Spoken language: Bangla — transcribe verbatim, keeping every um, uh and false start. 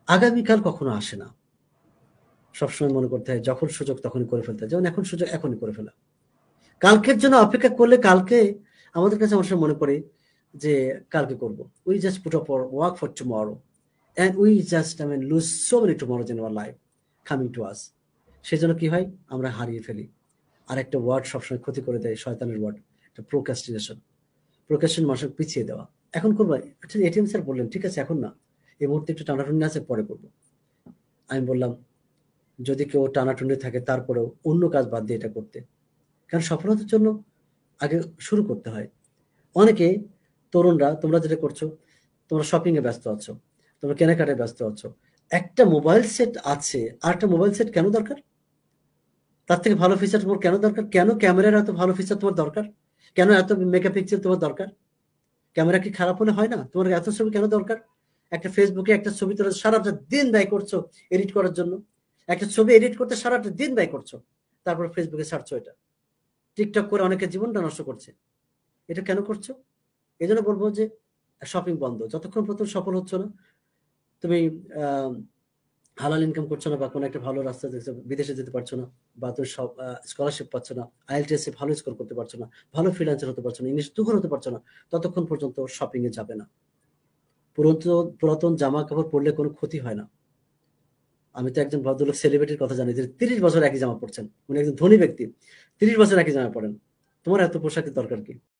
আগামীকাল কখনো আসে না। সবসময় মনে করতে হয় যখন সুযোগ তখনই করে ফেলতে হয়। যেমন এখন সুযোগ এখনই করে ফেলা। কালকের জন্য অপেক্ষা করলে কালকে আমাদের কাছে অনেক সময় মনে পড়ে যে কালকে করব। We just put up our work for tomorrow and we just I mean lose so many tomorrows in our life coming to us. সেজন্য কি হয়? আমরা হারিয়ে ফেলি। আরেকটা ওয়ার্ড সবসময় ক্ষতি করে দেয় শয়তানের ওয়ার্ড। এটা procrastination. procrastination মানুষকে পিছিয়ে দেওয়া। এখন করব। আচ্ছা এটিএম স্যার বললেন, ঠিক আছে এখন না। এই মুহূর্তে একটু টানাটানি আছে পরে করব। আমি বললাম, যদি কেউ টানাটুনি থাকে তারপরেও অন্য কাজ বাদ দিয়ে এটা করতে। কারণ সফলতার জন্য আগে শুরু করতে হয়। অনেকে তরুণরা তোমরা যেটা করছো, তোমরা শপিং এ ব্যস্ত আছো। তোমরা কেনাকাটায় ব্যস্ত আছো। একটা মোবাইল সেট আছে, আরেকটা মোবাইল সেট কেন দরকার? তার থেকে ভালো ফিচার তোমার কেন দরকার? কেন ক্যামেরার এত ভালো ফিচার তোমার দরকার? কেন এত মেগাপিক্সেল তোমার দরকার? ক্যামেরা কি খারাপ হলে হয় না? তোমার এত ছবি কেন দরকার? একটা ফেসবুকে একটা ছবি তোলা সারাটা দিন ব্যয় করছো এডিট করার জন্য। একটা ছবি এডিট করতে সারাটা দিন ব্যয় করছো। তারপর ফেসবুকে ছাড়ছো এটা। টিকটক করে অনেকের জীবনটা নষ্ট করছে। এটা কেন করছো? এজন্য বলব যে শপিং বন্ধ। যতক্ষণ পর্যন্ত সফল হচ্ছ না, তুমি আ হালাল ইনকাম করছো না বা কোনো একটা ভালো রাস্তা দেখছো, বিদেশে যেতে পারছো না বা তুমি সব আ স্কলারশিপ পাচ্ছ না, আইএলটিএস এ ভালো স্কোর করতে পারছো না, ভালো ফ্রিল্যান্সার হতে পারছো না, ইংলিশ তুখর হতে পারছো না, ততক্ষণ পর্যন্ত শপিং এ যাবে না। পুরাতন পুরাতন জামা-কাপড় পরলে কোনো ক্ষতি হয় না। আমি তো একজন ভদ্রলোক সেলিব্রিটির কথা জানি যে ত্রিশ বছর একই জামা পড়ছেন। উনি একজন ধনী ব্যক্তি। ত্রিশ বছর একই জামা পড়েন। তোমার এত পোশাকের দরকার কি?